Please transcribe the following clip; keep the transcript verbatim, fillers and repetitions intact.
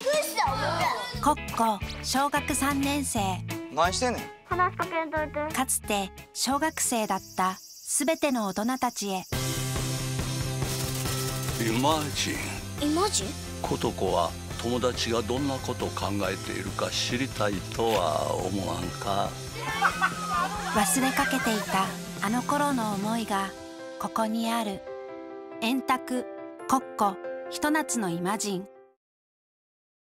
コッコ小学さんねんせい。 何してんねん。 話しかけんといて。 かつて小学生だったすべての大人たちへ。 イマジン。 イマジン？ コトコは友達がどんなことを考えているか知りたいとは思わんか？ 忘れかけていたあの頃の思いがここにある。円卓コッコひと夏のイマジン。